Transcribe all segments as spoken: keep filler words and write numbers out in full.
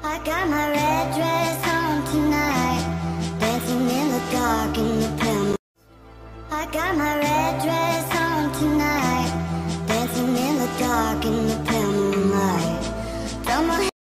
I got my red dress on tonight, dancing in the dark in the pale. I got my red dress on tonight, dancing in the dark in the pale moonlight. Throw my ha-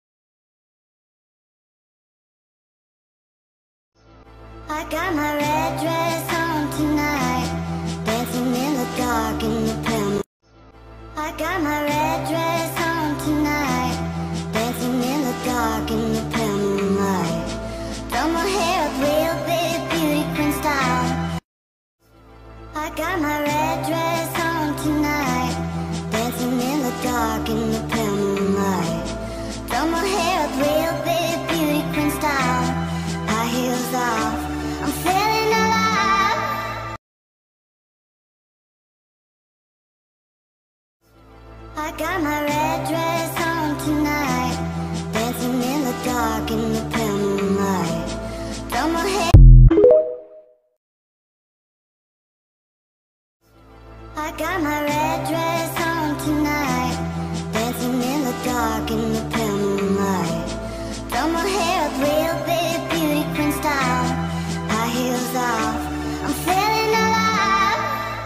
I got my red dress on tonight, dancing in the dark in the pale moonlight. I got my red dress on tonight, dancing in the dark in the pale moonlight. Throw my hair up real big, beauty queen style. I got my red dress on tonight, dancing in the dark in the pale moonlight. Throw my hair up real big, beauty queen style. High heels off, I'm feeling alive. I got my red dress on tonight, dancing in the dark in the pale moonlight. Throw my hair. I got my red dress on tonight, dancing in the dark in the pale moonlight. Throw my hair up real big, beauty queen style. High heels off, I'm feeling alive.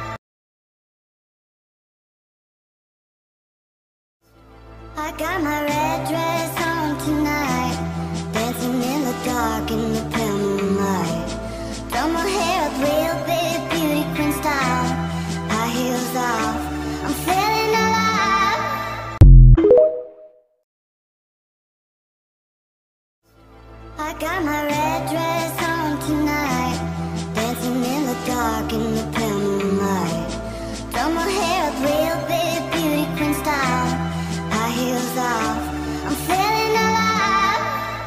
I got my red dress on tonight, dancing in the dark in the pale moonlight. Throw my hair up real big, beauty queen style. High heels off, I'm feeling alive. I got my red dress on tonight, dancing in the dark in the pale moonlight. Throw my hair up real big, beauty queen style. High heels off, I'm feeling alive.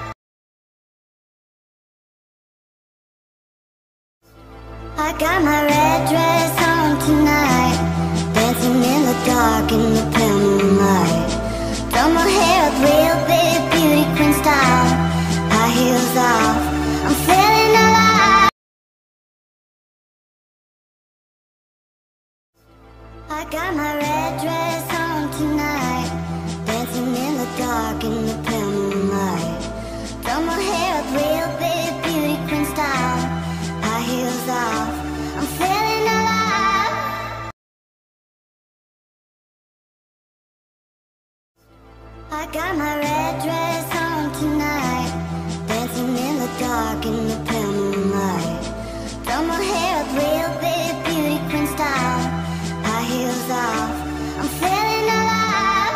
I got my red dress on tonight, dancing in the dark in the pale moonlight. Throw my hair up real big, beauty queen style. High heels off, I'm feeling alive. I got my red dress on tonight, dancing in the dark in the pale moonlight. Throw my hair up real big, beauty queen style. High heels off, I'm feeling alive. I got my red dress on tonight, dancing in the dark in the pale moonlight. Throw my hair up real big, beauty queen style. High heels off, I'm feeling alive.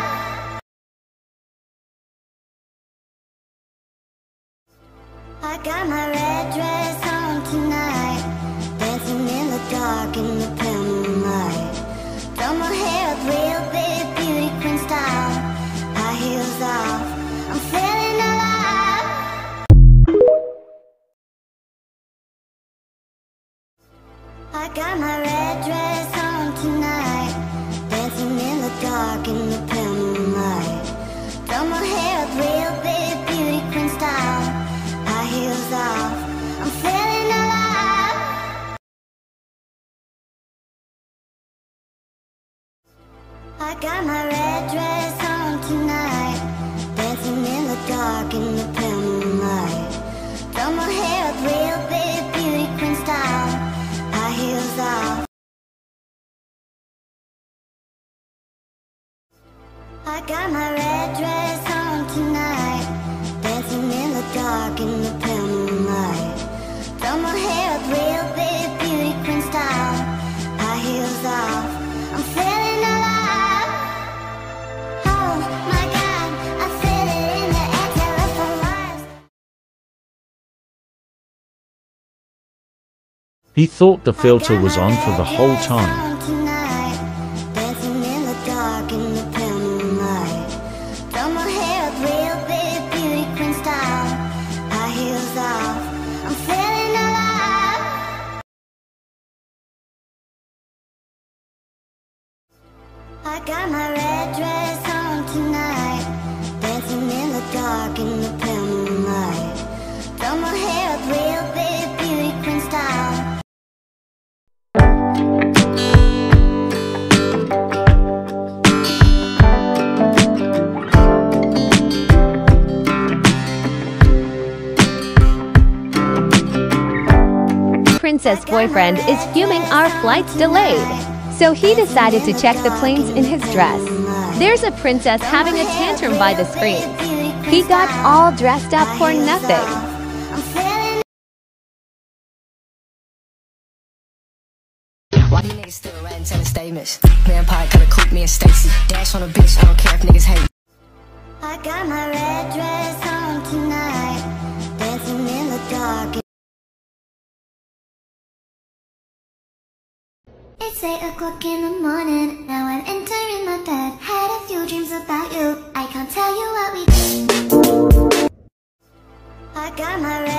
I got my red dress on tonight, dancing in the dark in the pale moonlight. Throw my hair up real big, beauty queen style. High heels off, I'm feeling alive. I got my red dress on tonight, dancing in the dark in the pale moonlight. Throw my hair up real big, beauty queen style. High heels off, I'm feeling alive. I got my red dress on tonight, dancing in the dark in the pale moonlight. Throw my hair up real big, beauty queen style. High heels off. I got my red dress on tonight, dancing in the dark in the pale moonlight. Throw my hair up real big, beauty queen style. High heels off, I'm feeling alive. Oh my God, I feel it in the air, terrified. He thought the filter was on for the whole time. Tonight, dancing in the dark in the pale moonlight. Throw my hair up real big, beauty queen style. High heels off, I'm feeling alive. I got my red dress on tonight, dancing in the dark in the pale moonlight. Throw my hair up real big, beauty queen style. princess boyfriend is fuming our flight's delayed. So he decided to check the planes in his dress. There's a princess having a tantrum by the screen. He got all dressed up for nothing. Why these niggas still writing telling statements? Vampire gotta cook me and Stacy. Dash on a bitch, I don't care if niggas hate. I got my red dress on tonight, dancing in the dark. It's eight o'clock in the morning, now I'm entering my bed. Had a few dreams about you, I can't tell you what we did. I got my red